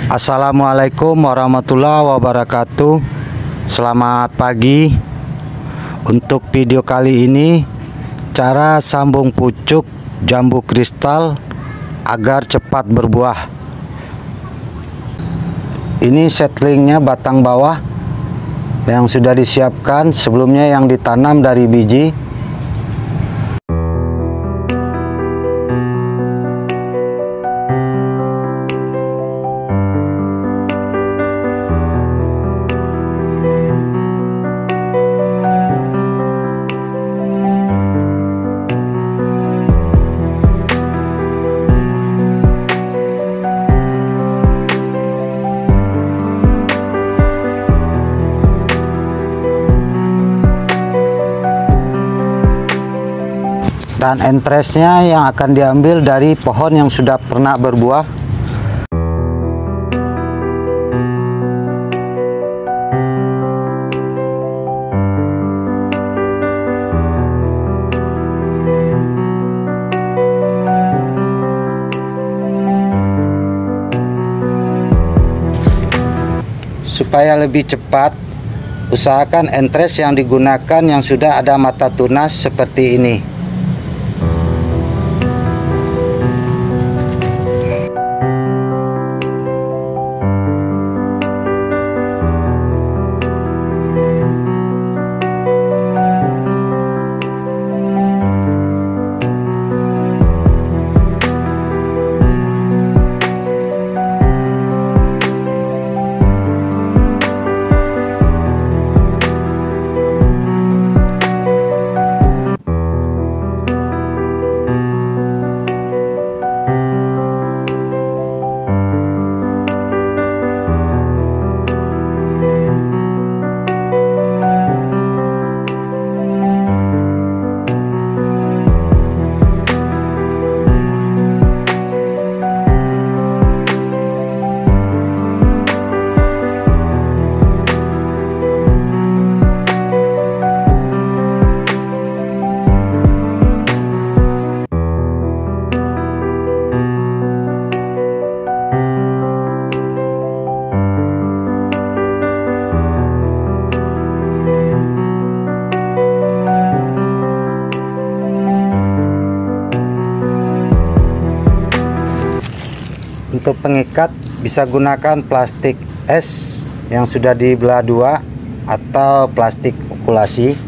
Assalamualaikum warahmatullahi wabarakatuh. Selamat pagi. Untuk video kali ini, cara sambung pucuk jambu kristal agar cepat berbuah. Ini setlingnya batang bawah yang sudah disiapkan, sebelumnya yang ditanam dari biji. Dan entresnya yang akan diambil dari pohon yang sudah pernah berbuah. Supaya lebih cepat, usahakan entres yang digunakan yang sudah ada mata tunas seperti ini. Untuk pengikat bisa gunakan plastik es yang sudah dibelah dua atau plastik okulasi.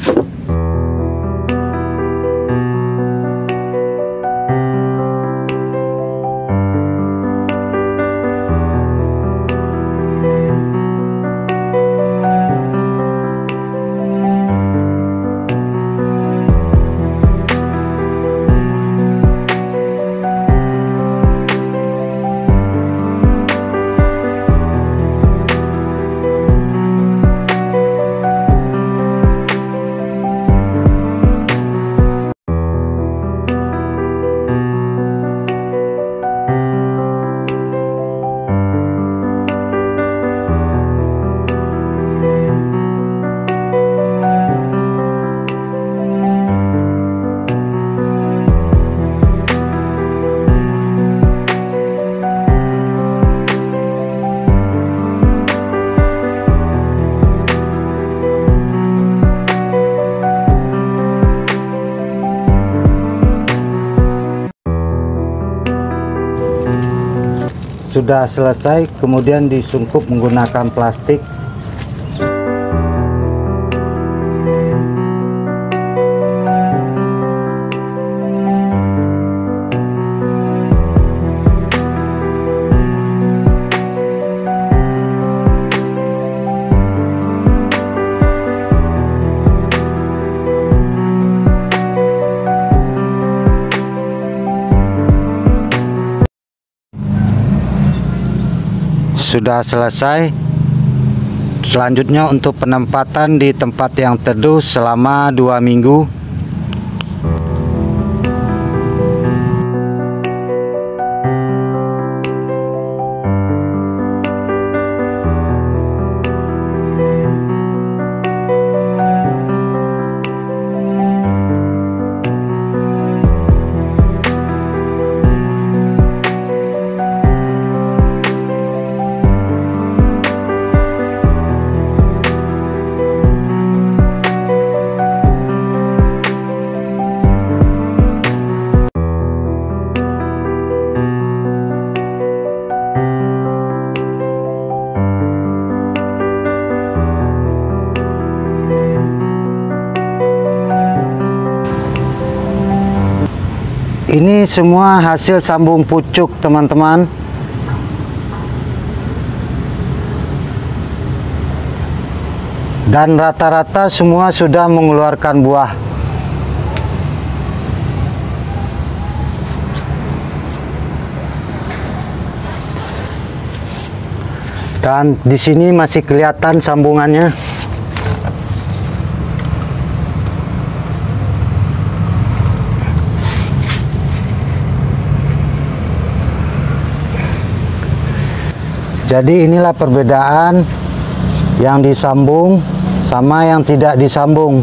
Sudah selesai, kemudian disungkup menggunakan plastik. Sudah selesai. Selanjutnya untuk penempatan di tempat yang teduh selama 2 minggu. Ini semua hasil sambung pucuk, teman-teman. Dan rata-rata semua sudah mengeluarkan buah. Dan di sini masih kelihatan sambungannya. Jadi inilah perbedaan yang disambung sama yang tidak disambung.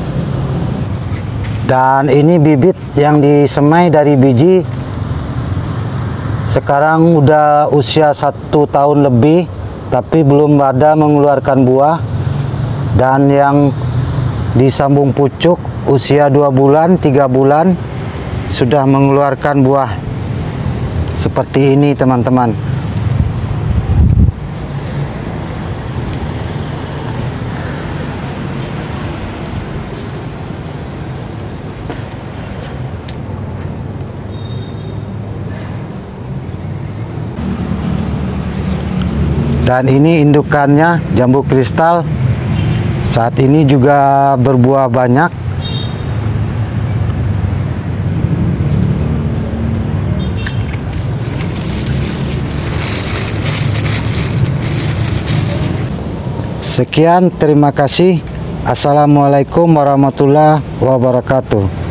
Dan ini bibit yang disemai dari biji. Sekarang udah usia 1 tahun lebih, tapi belum ada mengeluarkan buah. Dan yang disambung pucuk usia 2 bulan, 3 bulan sudah mengeluarkan buah. Seperti ini, teman-teman. Dan ini indukannya, jambu kristal. Saat ini juga berbuah banyak. Sekian, terima kasih. Assalamualaikum warahmatullahi wabarakatuh.